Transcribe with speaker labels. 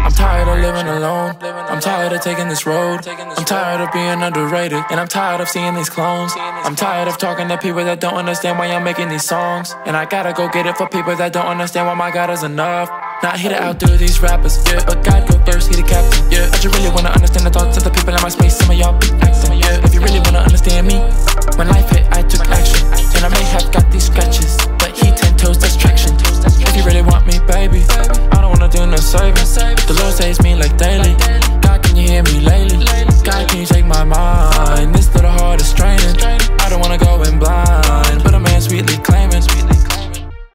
Speaker 1: I'm tired of living alone. I'm tired of taking this road. I'm tired of being underrated, and I'm tired of seeing these clones. I'm tired of talking to people that don't understand why I'm making these songs. And I gotta go get it for people that don't understand why my God is enough. Not here to outdo these rappers, yeah, but God go first, he the captain, yeah. I just really wanna understand the thoughts of the people in my space. Some of y'all be acting, yeah. If you really wanna understand me, when life hit, I took action. And I may have got these scratches, but he 10 toes, that's traction. If you really want me, baby, I don't wanna do no saving. The Lord saves me like that.